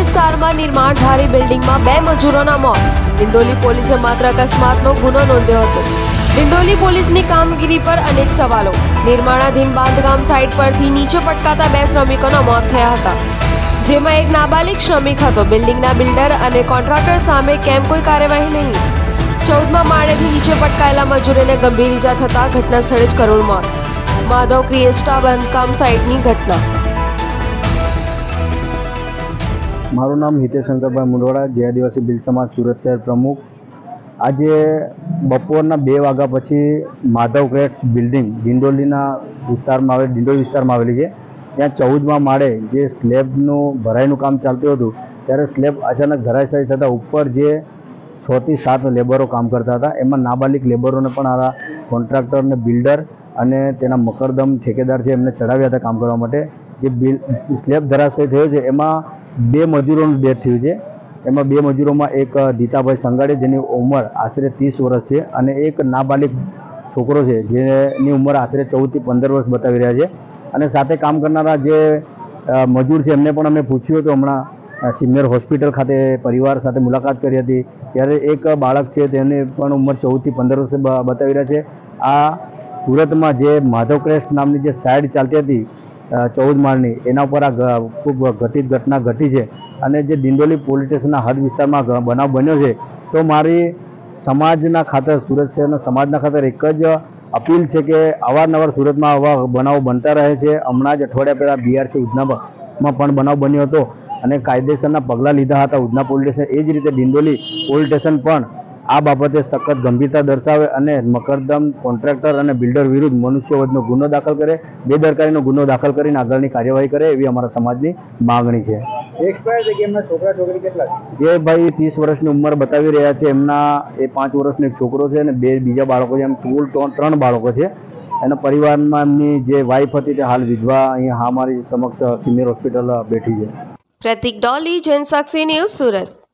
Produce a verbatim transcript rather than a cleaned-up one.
વિસ્તારમાં નિર્માણધારી બિલ્ડિંગમાં બે મજૂરોના મોત. ડિંડોલી પોલીસે માત્ર અકસ્માતનો ગુનો નોંધ્યો હતો. ડિંડોલી પોલીસની કામગીરી પર અનેક સવાલો. નિર્માણાધીન બાંધકામ સાઇટ પરથી નીચે પટકાતા બે શ્રમિકોના મોત થયા હતા, જેમાં એક નાબાલિગ શ્રમિક હતો. બિલ્ડિંગના બિલ્ડર અને કોન્ટ્રાક્ટર સામે કેમ કોઈ કાર્યવાહી નહીં? ચૌદમા માળેથી નીચે પટકાયેલા મજૂરોને ગંભીર ઈજા થતા ઘટના સ્થળે જ કરુણ મોત. માધવ ક્રિએસ્ટા બાંધકામ સાઇટની ઘટના. મારું નામ હિતેશ શંકરભાઈ મુંડવાડા, જય આદિવાસી ભીલ સમાજ સુરત શહેર પ્રમુખ. આજે બપોરના બે વાગ્યા પછી માધવ ક્રેટ્સ બિલ્ડિંગ ડિંડોલીના વિસ્તારમાં આવેલી ડિંડોલી વિસ્તારમાં આવેલી છે. ત્યાં ચૌદમા માળે જે સ્લેબનું ભરાઈનું કામ ચાલતું હતું ત્યારે સ્લેબ અચાનક ધરાશાયી થતાં ઉપર જે છ થી સાત લેબરો કામ કરતા હતા, એમાં નાબાલિગ લેબરોને પણ આ કોન્ટ્રાક્ટર ને બિલ્ડર અને તેના મકરદમ ઠેકેદાર છે એમને ચડાવ્યા હતા કામ કરવા માટે. જે બિલ સ્લેબ ધરાશાયી થયો છે એમાં બે મજૂરોનું ડેથ થયું છે. એમાં બે મજૂરોમાં એક દીતાભાઈ સંગાડે, જેની ઉંમર આશરે ત્રીસ વર્ષ છે, અને એક નાબાલિગ છોકરો છે જેની ઉંમર આશરે ચૌદથી પંદર વર્ષ બતાવી રહ્યા છે. અને સાથે કામ કરનારા જે મજૂર છે એમને પણ અમે પૂછ્યું હતું. હમણાં સિનિયર હોસ્પિટલ ખાતે પરિવાર સાથે મુલાકાત કરી હતી ત્યારે એક બાળક છે તેની પણ ઉંમર ચૌદથી પંદર વર્ષે બતાવી રહ્યા છે. આ સુરતમાં જે માધવ ક્રેસ્ટ નામની જે સાઇડ ચાલતી હતી ચૌદ માળની, એના ઉપર આ ખૂબ ઘટિત ઘટના ઘટી છે. અને જે ડિંડોલી પોલીસ સ્ટેશનના હદ વિસ્તારમાં બનાવ બન્યો છે, તો મારી સમાજના ખાતર, સુરત શહેરના સમાજના ખાતર એક જ અપીલ છે કે અવારનવાર સુરતમાં આવા બનાવો બનતા રહે છે. હમણાં જ અઠવાડિયા પહેલાં બીઆરસી ઉધનામાં પણ બનાવ બન્યો હતો અને કાયદેસરના પગલાં લીધા હતા ઉધના પોલીસ સ્ટેશન. એ જ રીતે ડિંડોલી પોલીસ સ્ટેશન પણ આ બાબતે સખત ગંભીરતા દર્શાવે અને મકરદમ કોન્ટ્રાક્ટર અને બિલ્ડર વિરુદ્ધ મનુષ્યવધનો ગુનો દાખલ કરે, બેદરકારીનો ગુનો દાખલ કરીને આગળની કાર્યવાહી કરે, એવી અમારા સમાજની માંગણી છે. છોકરા છોકરી કેટલા છે? જે ભાઈ ત્રીસ વર્ષની ઉંમર બતાવી રહ્યા છે, એમના એ પાંચ વર્ષનો એક છોકરો છે અને બે બીજા બાળકો છે. એમ કુલ ત્રણ બાળકો છે. એના પરિવારમાં એમની જે વાઈફ હતી તે હાલ વિધવા અહીંયા હા મારી સમક્ષ સિનિયર હોસ્પિટલ બેઠી છે. પ્રતિક ડોલી, જનસાક્ષી ન્યૂઝ, સુરત.